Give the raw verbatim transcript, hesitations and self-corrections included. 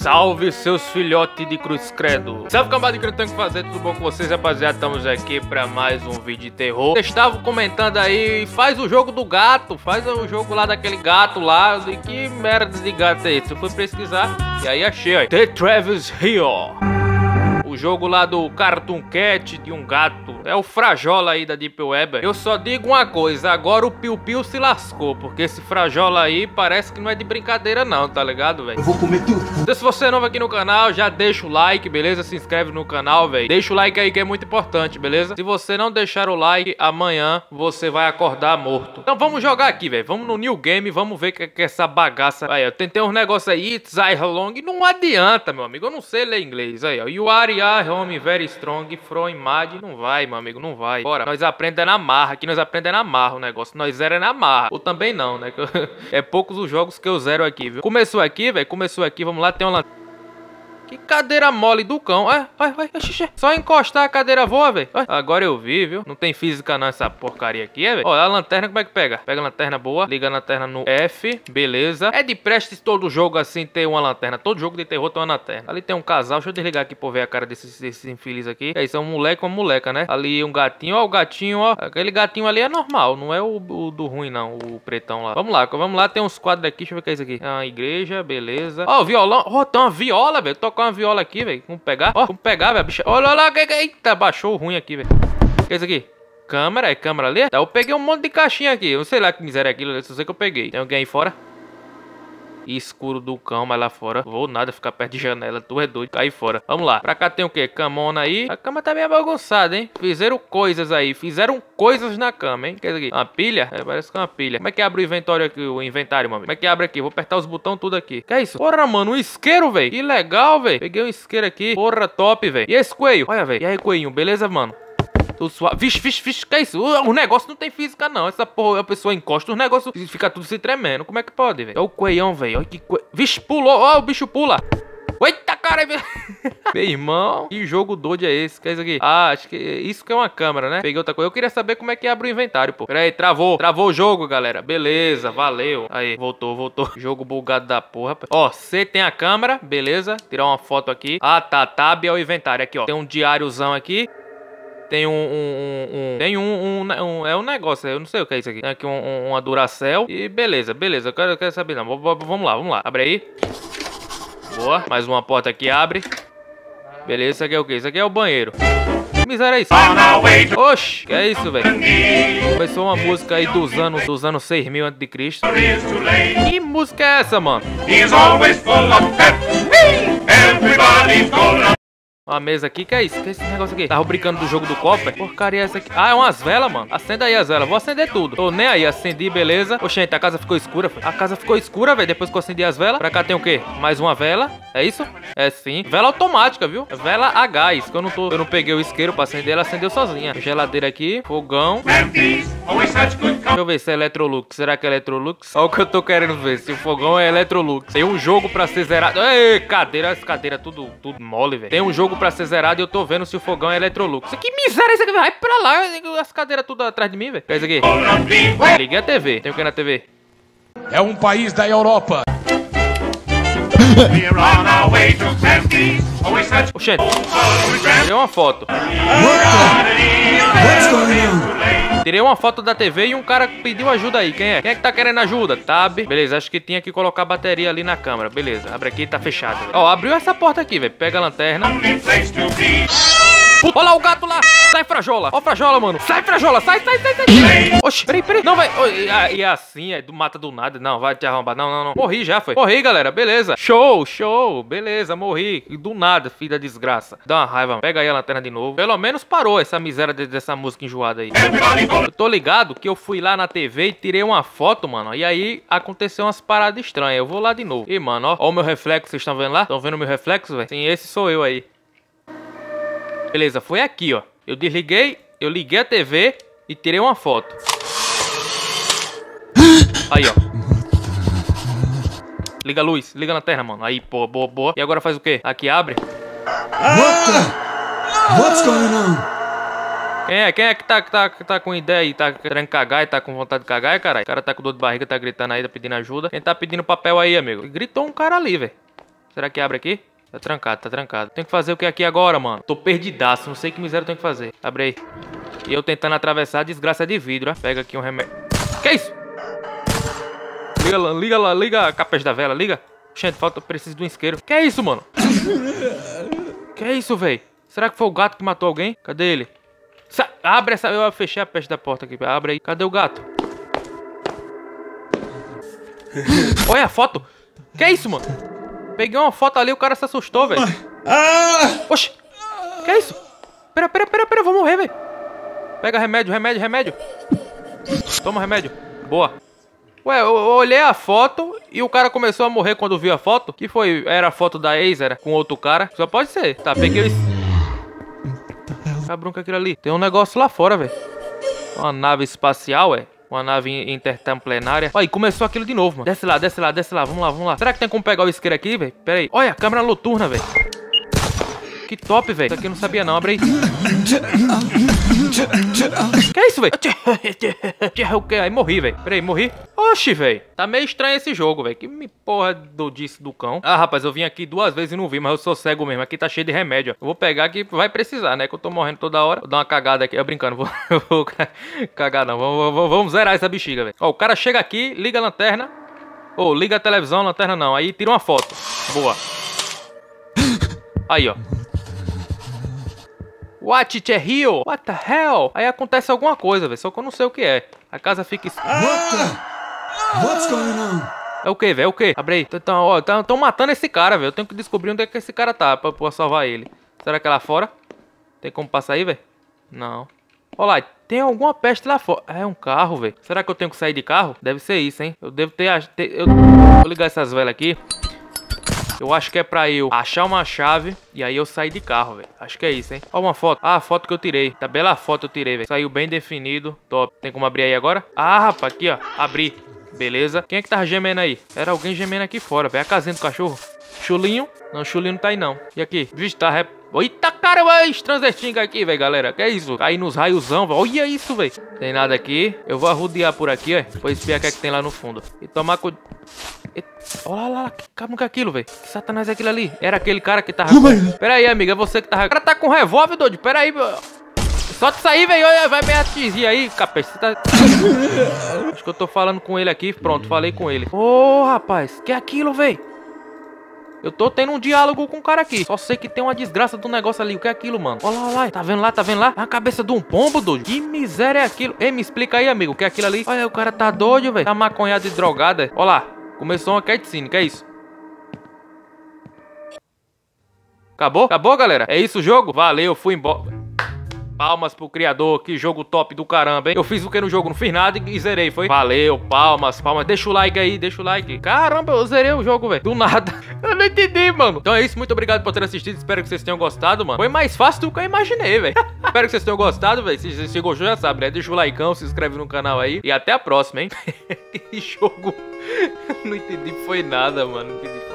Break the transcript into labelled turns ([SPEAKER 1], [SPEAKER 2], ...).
[SPEAKER 1] Salve seus filhotes de cruz credo. Salve cambada que eu tenho que fazer, tudo bom com vocês, rapaziada? Estamos aqui pra mais um vídeo de terror. Vocês estavam comentando aí, faz o jogo do gato, faz o jogo lá daquele gato lá. E que merda de gato é esse? Eu fui pesquisar e aí achei, ó, The Travis Hill. O jogo lá do Cartoon Cat de um gato. É o Frajola aí da Deep Web. Eu só digo uma coisa, agora o Piu Piu se lascou, porque esse Frajola aí parece que não é de brincadeira não, tá ligado, velho?
[SPEAKER 2] Eu vou comer teu...
[SPEAKER 1] Então se você é novo aqui no canal, já deixa o like, beleza? Se inscreve no canal, velho. Deixa o like aí que é muito importante, beleza? Se você não deixar o like, amanhã você vai acordar morto. Então vamos jogar aqui, velho. Vamos no New Game, vamos ver que, que essa bagaça... Aí, eu tentei uns negócios aí, It's I long, não adianta, meu amigo. Eu não sei ler inglês. Aí, ó. You are home very strong from mad. Não vai, meu amigo, não vai. Bora, nós aprendemos na marra. Aqui nós aprendemos na marra o negócio. Nós zero é na marra. Ou também não, né? É poucos os jogos que eu zero aqui, viu? Começou aqui, velho. Começou aqui. Vamos lá, tem uma lanterna. Que cadeira mole do cão. Ai, ai, ai, xixi. Só encostar a cadeira voa, velho. Agora eu vi, viu? Não tem física não essa porcaria aqui, é, velho? Ó, a lanterna como é que pega? Pega a lanterna boa, liga a lanterna no F, beleza. É de prestes todo jogo assim ter uma lanterna. Todo jogo de terror tem uma lanterna. Ali tem um casal. Deixa eu desligar aqui pra ver a cara desses, desses infelizes aqui. É isso, é um moleque e uma moleca, né? Ali um gatinho. Ó, o gatinho, ó. Aquele gatinho ali é normal. Não é o, o do ruim, não. O pretão lá. Vamos lá, vamos lá. Tem uns quadros aqui. Deixa eu ver o que é isso aqui. É uma igreja, beleza. Ó, o violão. Ó, tem uma viola, velho. Tocar uma viola aqui, velho. Vamos pegar. Ó, vamos pegar, velho. Bicha. Olha lá. Eita, baixou o ruim aqui, velho. O que é isso aqui? Câmera. É câmera ali? Tá, eu peguei um monte de caixinha aqui. Eu sei lá que miséria é aquilo. Eu sei que eu peguei. Tem alguém aí fora? Escuro do cão, mas lá fora vou nada ficar perto de janela, tu é doido, cair fora. Vamos lá, pra cá tem o que? Camona aí. A cama tá meio bagunçada, hein? Fizeram coisas aí, fizeram coisas na cama, hein? Quer dizer, uma pilha? É, parece que é uma pilha. Como é que abre o inventário aqui, o inventário, mano? Como é que abre aqui? Vou apertar os botões tudo aqui. Que é isso? Porra, mano, um isqueiro, velho. Que legal, velho. Peguei um isqueiro aqui. Porra, top, velho. E esse coelho? Olha, velho. E aí, coelhinho, beleza, mano? Vixe, vixe, vixe, que é isso? O, o negócio não tem física, não. Essa porra, a pessoa encosta os negócios e fica tudo se tremendo. Como é que pode, velho? Olha o coelhão, velho. Olha que coelho. Vixe, pulou. Ó, o bicho pula. Eita, cara. Meu irmão, que jogo doido é esse? Que é isso aqui? Ah, acho que isso que é uma câmera, né? Peguei outra coisa. Eu queria saber como é que abre o inventário, pô. Pera aí, travou. Travou o jogo, galera. Beleza, valeu. Aí, voltou, voltou. Jogo bugado da porra. Ó, C tem a câmera. Beleza. Tirar uma foto aqui. Ah, tá. Tab é o inventário. Aqui, ó. Tem um diáriozão aqui. Tem um, um, um, um tem um, um, um, é um negócio, eu não sei o que é isso aqui. Tem aqui um, um, uma Duracell e beleza, beleza, eu quero, eu quero saber não. V vamos lá, vamos lá, abre aí. Boa, mais uma porta aqui, abre. Beleza, isso aqui é o que? Isso aqui é o banheiro. Que miséria é isso? Oxi, que é isso, velho? Começou uma música aí dos anos, dos anos seis mil antes de Cristo. Que música é essa, mano? Uma mesa aqui, que é isso? Que é esse negócio aqui? Tava brincando do jogo do copo, velho. Porcaria é essa aqui? Ah, é umas velas, mano. Acenda aí as velas. Vou acender tudo. Tô nem aí. Acendi, beleza. Oxente, a casa ficou escura, filho. A casa ficou escura, velho. Depois que eu acendi as velas. Pra cá tem o quê? Mais uma vela. É isso? É sim. Vela automática, viu? Vela a gás. Que eu não tô... Eu não peguei o isqueiro pra acender. Ela acendeu sozinha. Geladeira aqui. Fogão. Deixa eu ver se é Electrolux. Será que é Electrolux? Olha o que eu tô querendo ver. Se o fogão é Electrolux. Tem um jogo pra ser zerado. Ei, cadeira. As cadeiras tudo, tudo mole, velho. Tem um jogo pra ser zerado e eu tô vendo se o fogão é Electrolux. Que miséria isso aqui, vai pra lá. As cadeiras tudo atrás de mim, velho. Que é isso aqui? Liguei a T V. Tem o que na T V?
[SPEAKER 2] É um país da Europa.
[SPEAKER 1] Oxente. Tirei uma foto. Tirei uma foto da T V e um cara pediu ajuda aí. Quem é? Quem é que tá querendo ajuda? Tab. Beleza, acho que tinha que colocar a bateria ali na câmera. Beleza, abre aqui, tá fechado. Ó, abriu essa porta aqui, velho. Pega a lanterna. Olha lá o gato lá. Sai, Frajola. Ó, Frajola, mano. Sai, Frajola. Sai, sai, sai, sai. Oxi, peraí, peraí. Não, vai. E é assim, é do mata do nada. Não, vai te arrombar. Não, não, não. Morri já, foi. Morri, galera. Beleza. Show, show. Beleza, morri. E do nada, filho da desgraça. Dá uma raiva, mano. Pega aí a lanterna de novo. Pelo menos parou essa miséria de, dessa música enjoada aí. Eu tô ligado que eu fui lá na T V e tirei uma foto, mano. E aí aconteceu umas paradas estranhas. Eu vou lá de novo. E, mano, ó. Ó o meu reflexo. Vocês estão vendo lá? Estão vendo o meu reflexo, velho? Sim, esse sou eu aí. Beleza, foi aqui, ó. Eu desliguei, eu liguei a T V e tirei uma foto. Aí, ó. Liga a luz, liga a lanterna, mano. Aí, pô, boa, boa. E agora faz o quê? Aqui abre.
[SPEAKER 2] What the... What's going on?
[SPEAKER 1] Quem é? Quem é que tá, tá, tá com ideia e tá querendo cagar e tá com vontade de cagar, caralho? O cara tá com dor de barriga, tá gritando aí, tá pedindo ajuda. Quem tá pedindo papel aí, amigo? Gritou um cara ali, velho. Será que abre aqui? Tá trancado, tá trancado. Tem que fazer o que aqui agora, mano? Tô perdidaço, não sei que miséria eu tenho que fazer. Abre aí. E eu tentando atravessar a desgraça de vidro, ó. Pega aqui um remédio. Que isso? Liga lá, liga lá, liga a capaz da vela, liga. Gente, falta, eu preciso de um isqueiro. Que é isso, mano? Que é isso, velho? Será que foi o gato que matou alguém? Cadê ele? Sa abre essa... Eu fechei a peste da porta aqui. Abre aí. Cadê o gato? Olha a foto. Que é isso, mano? Peguei uma foto ali, o cara se assustou, velho. Oxi. Que é isso? Pera, pera, pera, pera. Vou morrer, velho. Pega remédio, remédio, remédio. Toma remédio. Boa. Ué, eu olhei a foto e o cara começou a morrer quando viu a foto. Que foi? Era a foto da ex, era? Com outro cara? Só pode ser. Tá, peguei esse... Cabrão, que é aquilo ali? Tem um negócio lá fora, velho. Uma nave espacial, é? Uma nave interplanetária. Olha, começou aquilo de novo, mano. Desce lá, desce lá, desce lá. Vamos lá, vamos lá. Será que tem como pegar o isqueiro aqui, velho? Pera aí. Olha, câmera noturna, velho. Que top, velho. Isso aqui eu não sabia não. Abre aí. Que é isso, velho? O que? Aí morri, velho. Pera aí, morri. Oxi, velho. Tá meio estranho esse jogo, velho. Que me porra do disse do cão. Ah, rapaz, eu vim aqui duas vezes e não vi, mas eu sou cego mesmo. Aqui tá cheio de remédio, ó. Eu vou pegar aqui, vai precisar, né? Que eu tô morrendo toda hora. Vou dar uma cagada aqui. Eu brincando, vou, vou cagar não. Vamos, vamos, vamos zerar essa bexiga, velho. Ó, o cara chega aqui, liga a lanterna. Ou, oh, liga a televisão, lanterna não. Aí tira uma foto. Boa. Aí, ó. What it é Rio? What the hell? Aí acontece alguma coisa, velho. Só que eu não sei o que é. A casa fica...
[SPEAKER 2] What the... What's going on?
[SPEAKER 1] É o que, velho? É o que? Abre aí. Tão, ó, tão matando esse cara, velho. Eu tenho que descobrir onde é que esse cara tá pra, pra salvar ele. Será que é lá fora? Tem como passar aí, velho? Não. Olha lá, tem alguma peste lá fora. É um carro, velho. Será que eu tenho que sair de carro? Deve ser isso, hein? Eu devo ter... ter eu... Vou ligar essas velas aqui. Eu acho que é pra eu achar uma chave e aí eu sair de carro, velho. Acho que é isso, hein? Ó uma foto. Ah, a foto que eu tirei. Tá bela a foto que eu tirei, velho. Saiu bem definido. Top. Tem como abrir aí agora? Ah, rapaz, aqui, ó. Abri. Beleza. Quem é que tava gemendo aí? Era alguém gemendo aqui fora, velho. A casinha do cachorro. Chulinho. Não, Chulinho não tá aí, não. E aqui? Vixe, tá rep... Eita, caramba, Stranger aqui, velho, galera. Que é isso? Cair nos raiozão, velho. Olha isso, velho. Tem nada aqui. Eu vou arrodear por aqui, ó. Vou espiar o que é que tem lá no fundo. E tomar cuidado. Olha lá, lá, lá. Calma com aquilo, velho. Que satanás é aquilo ali? Era aquele cara que tava... Pera aí, amiga. É você que tava... O cara tá com revólver, doido. Pera aí, meu. Solta isso aí, velho. Vai me atingir aí, capaz. Você tá... Acho que eu tô falando com ele aqui. Pronto, falei com ele. Ô, oh, rapaz. Que é aquilo, velho? Eu tô tendo um diálogo com o cara aqui. Só sei que tem uma desgraça do negócio ali. O que é aquilo, mano? Olha lá, olha lá. Tá vendo lá? Tá vendo lá? A cabeça de um pombo, doido. Que miséria é aquilo? Ei, me explica aí, amigo. O que é aquilo ali? Olha, o cara tá doido, velho. Tá maconhado e drogado. Olha lá. Começou uma cutscene. Que é isso? Acabou? Acabou, galera? É isso o jogo? Valeu, fui embora. Palmas pro criador, que jogo top do caramba, hein? Eu fiz o que no jogo? Não fiz nada e zerei, foi? Valeu, palmas, palmas. Deixa o like aí, deixa o like. Caramba, eu zerei o jogo, velho. Do nada. Eu não entendi, mano. Então é isso, muito obrigado por ter assistido. Espero que vocês tenham gostado, mano. Foi mais fácil do que eu imaginei, velho. Espero que vocês tenham gostado, velho. Se você gostou, já sabe, né? Deixa o likeão, se inscreve no canal aí. E até a próxima, hein? Que jogo. Não entendi, foi nada, mano. Não entendi.